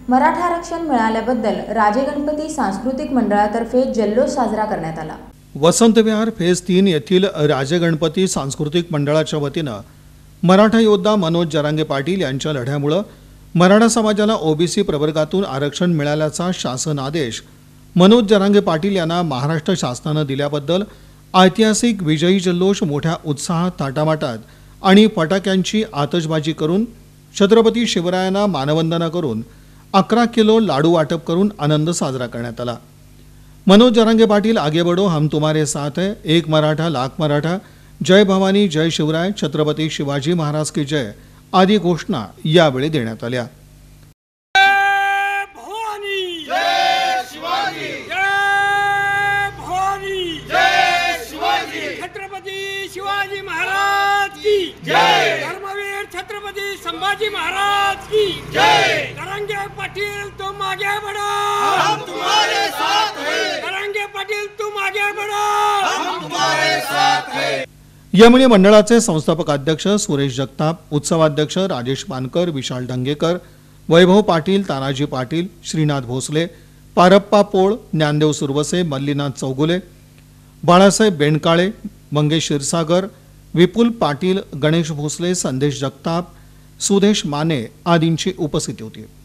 मराठा आरक्षण मिळाल्याबद्दल राजे गणपती सांस्कृतिक मंडळातर्फे जल्लोष साजरा करण्यात आला। वसंत विहार फेज 3 येथील राजे गणपती सांस्कृतिक मंडळाच्या वतीनं मराठा योद्धा मनोज जरांगे पाटील यांच्या लढ्यामुळे मराठा समाजाला ओबीसी प्रवर्गातून आरक्षण मिळाल्याचा शासन आदेश मनोज जरांगे पाटील यांना महाराष्ट्र शासनाने दिल्याबद्दल ऐतिहासिक विजयी जल्लोष मोठ्या उत्साहात थाटामाटात आणि फटाक्यांची आतषबाजी करून छत्रपती शिवरायांना मानवंदना करून 11 किलो लाडू वाटप करून आनंद साजरा करण्यात आला। मनोज जरांगे पाटील आगे बढ़ो हम तुम्हारे साथ है, एक मराठा लाख मराठा, जय भवानी जय शिवराय, छत्रपती शिवाजी महाराज की जय आदी घोषणा यावेळी देण्यात आल्या। छत्रपती शिवाजी महाराज की जय, धर्मवीर छत्रपती संभाजी महाराज की जय। जरांगे पाटील तुम आगे बढ़ो, हम तुम्हारे साथ हैं। जरांगे पाटील तुम आगे बढ़ो, हम तुम्हारे साथ हैं। यामुळे मंडळाचे संस्थापक अध्यक्ष सुरेश जगताप, उत्सवाध्यक्ष राजेश पानकर, विशाल ढंगेकर, वैभव पाटील, तानाजी पाटील, श्रीनाथ भोसले, पारप्पा पोळ, ज्ञानदेव सुरवसे, मल्लीनाथ चौगुले, बाळासाहेब बेंडकाळे, मंगेश क्षीरसागर, विपुल पाटील, गणेश भोसले, संदेश जगताप, सुदेश माने आदींची उपस्थिती होती।